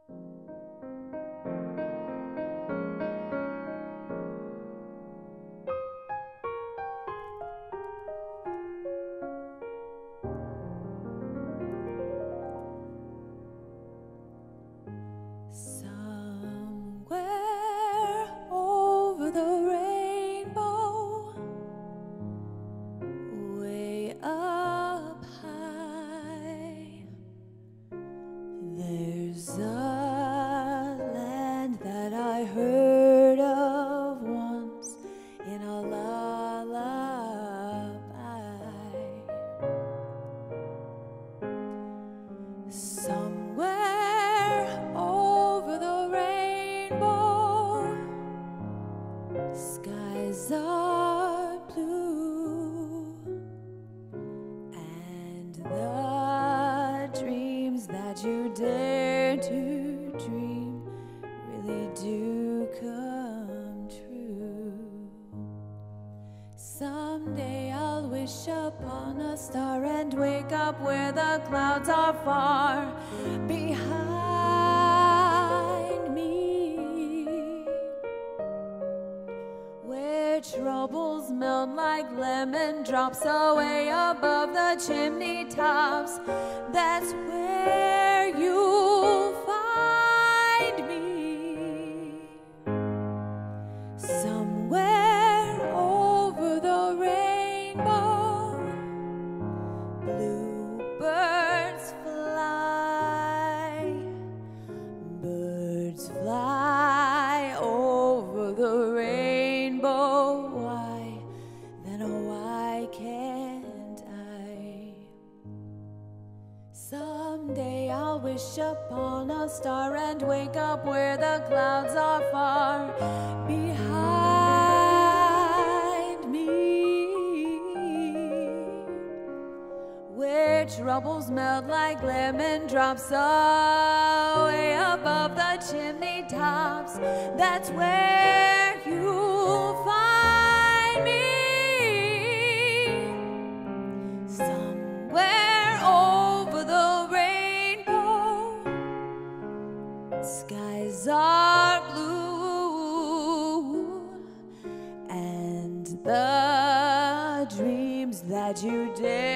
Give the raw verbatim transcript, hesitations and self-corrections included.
There's a land that I heard of once in a lullaby. Somewhere over the rainbow, skies are blue, and the dreams that you dare to dream really do come true. Someday I'll wish upon a star and wake up where the clouds are far behind me, where troubles melt like lemon drops away above the chimney tops. That's where you'll find me. Somewhere over the rainbow, bluebirds fly, birds fly over the rainbow. Why, then why can't I? Someday I'll wish upon a star and wake up where the clouds are far behind me, where troubles melt like lemon drops away above the chimney tops. That's where you'll find me. Somewhere over the rainbow, skies are blue, and the dreams that you dare